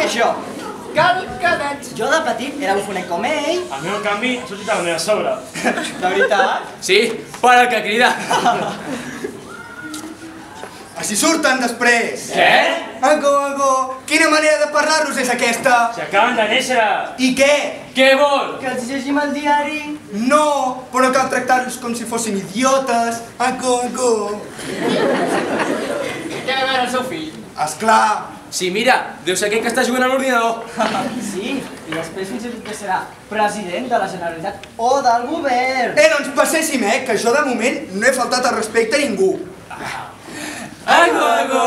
això. Calcadets. Jo de petit era bufoner com ell. El meu canvi s'ha sortit a la meva sogra. De veritat? Sí, per el que crida. Així surten després. Què? Agó. Quina manera de parlar-los és aquesta? Si acaben de néixer. I què? Què vol? Que els llegim el diari. No, però no cal tractar-los com si fossin idiotes. Agó. Què va veure el seu fill? Esclar. Sí, mira, deu ser aquell que està jugant a l'ordinador. Sí, i després fins i tot que serà president de la Generalitat o del govern. Doncs passéssim, que jo de moment no he faltat al respecte a ningú. Agó.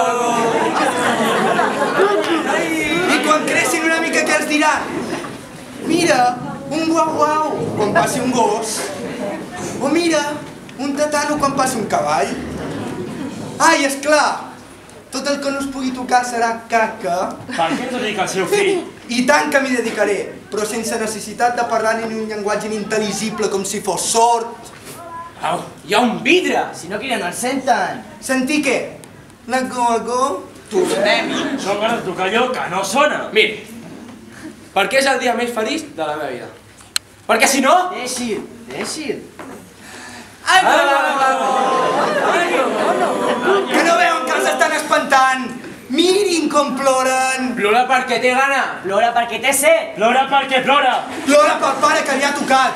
I quan creixin una mica què els diran? Mira, un guau quan passi un gos. O mira, un tatano quan passi un cavall. Ai, esclar, tot el que no es pugui tocar serà caca. Per què no dedica al seu fill? I tant que m'hi dedicaré, però sense necessitat de parlar ni un llenguatge inintel·ligible com si fos sord. Au, hi ha un vidre. Si no, que no el senten. Sentir què? Agó. Tornem-hi. Són ganes de tocar allò que no sona. Miri, perquè és el dia més feliç de la meva vida. Perquè si no... Deixi'l. Que no veuen que els estan espantant? Mirin com ploren. Plora perquè té gana. Plora perquè té set. Plora perquè plora. Plora pel pare que li ha tocat.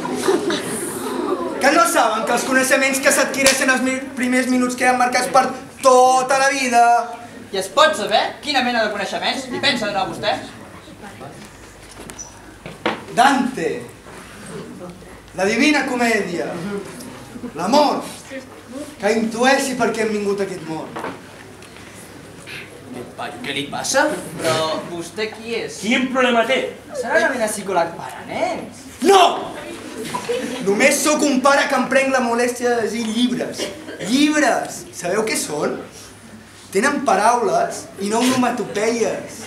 Que no saben que els coneixements que s'adquireixen els primers minuts queden marcats per tota la vida. I es pot saber quina mena de coneixements li pensa donar a vostè? Dante, la Divina Comèdia, l'amor, que intueixi per què hem vingut a aquest món. Què li passa? Però vostè qui és? Quin problema té? Serà una mena de psicòleg per a nens? No! Només sóc un pare que em prenc la molèstia de llegir llibres. Llibres! Sabeu què són? Tenen paraules i no onomatopeies.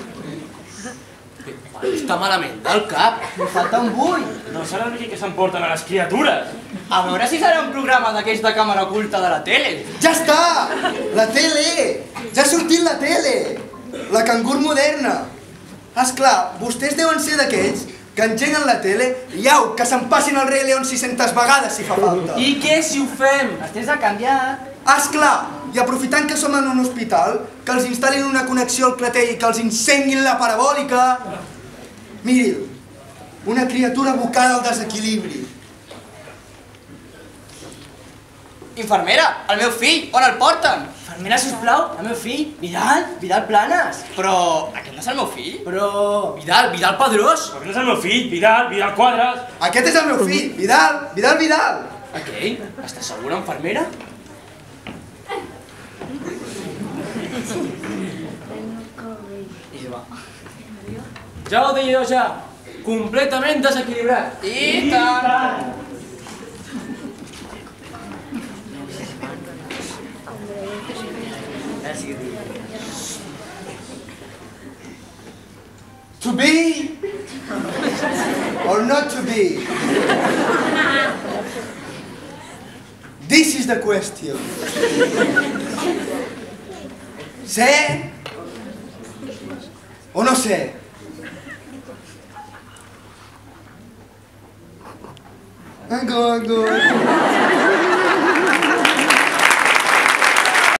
Està malament del cap. Li falta un bull. No serà aquí que s'emporten a les criatures. A veure si serà un programa d'aquells de càmera oculta de la tele. Ja està! La tele! Ja ha sortit la tele! La cangur moderna! Esclar, vostès deuen ser d'aquells que engeguen la tele i au, que se'n passin el Rei León 600 vegades si fa falta. I què si ho fem? El temps ha canviat. Esclar, i aprofitant que som en un hospital, que els instal·lin una connexió al clatell i que els encenguin la parabòlica. Miri'l, una criatura abocada al desequilibri. Infermera, el meu fill, on el porten? Infermera, sisplau, el meu fill, Vidal Planes. Però aquest no és el meu fill? Però... Vidal Pedrós. Perquè no és el meu fill, Vidal Quadres. Aquest és el meu fill, Vidal. Aquell? Està segura, infermera? Ja ho deia jo ja, completament desequilibrat. I tant! To be or not to be? This is the question. Sé o no sé? Agó.